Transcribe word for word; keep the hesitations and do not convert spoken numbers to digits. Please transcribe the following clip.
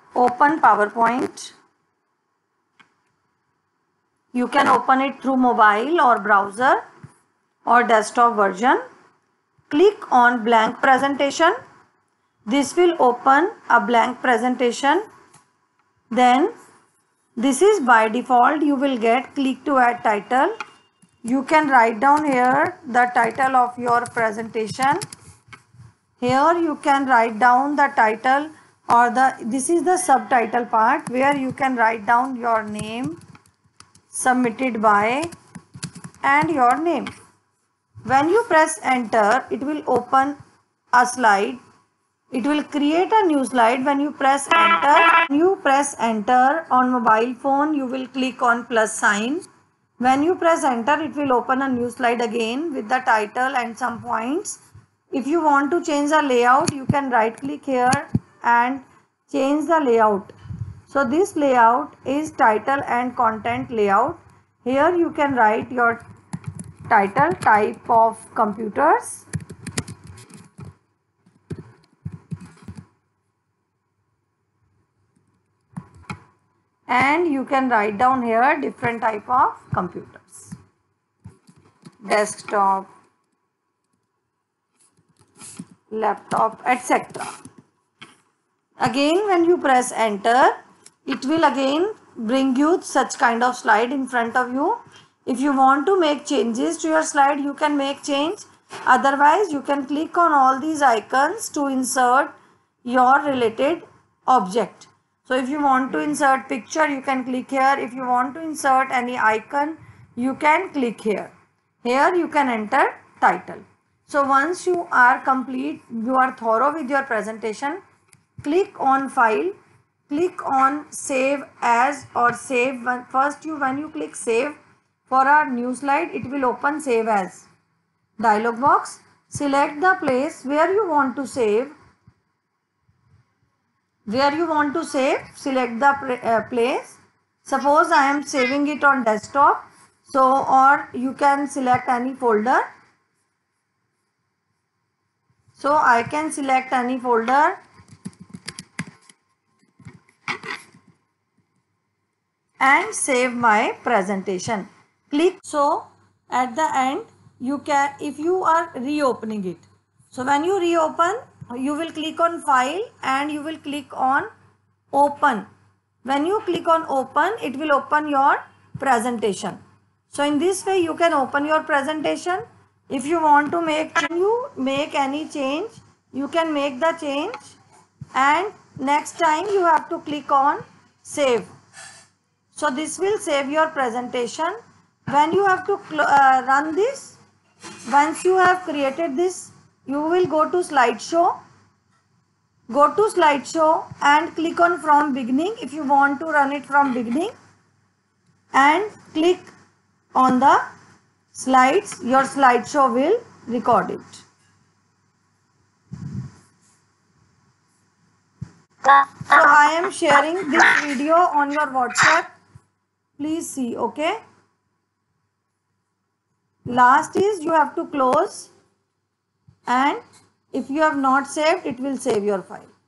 Open PowerPoint. You can open it through mobile or browser or desktop version. Click on blank presentation. This will open a blank presentation. Then this is by default, you will get click to add title. You can write down here the title of your presentation. Here you can write down the title or the, this is the subtitle part where you can write down your name, submitted by, and your name. When you press enter, it will open a slide. It will create a new slide when you press enter. When you press enter on mobile phone, you will click on plus sign. When you press enter, it will open a new slide again with the title and some points. If you want to change the layout, you can right click here and change the layout. So this layout is title and content layout. Here you can write your title, type of computers, and you can write down here different type of computers, desktop, laptop, et cetera. Again, when you press enter, it will again bring you such kind of slide in front of you. If you want to make changes to your slide, you can make change. Otherwise, you can click on all these icons to insert your related object. So if you want to insert picture, you can click here. If you want to insert any icon, you can click here. Here you can enter title. So once you are complete, you are thorough with your presentation, click on file, click on save as or save. First you when you click save for our new slide, it will open save as dialog box. Select the place where you want to save. Where you want to save, select the uh, place. Suppose I am saving it on desktop. So, or you can select any folder. So, I can select any folder. And save my presentation. Click. So, at the end, you can, if you are reopening it. So, when you reopen, you will click on file and you will click on open. When you click on open, it will open your presentation. So in this way you can open your presentation. If you want to make you make any change, you can make the change, and next time you have to click on save. So this will save your presentation. When you have to uh, run this, once you have created this, you will go to slideshow. Go to slideshow and click on from beginning if you want to run it from beginning, and click on the slides. Your slideshow will record it. So I am sharing this video on your WhatsApp. Please see, okay? Last is you have to close, and if you have not saved, it will save your file.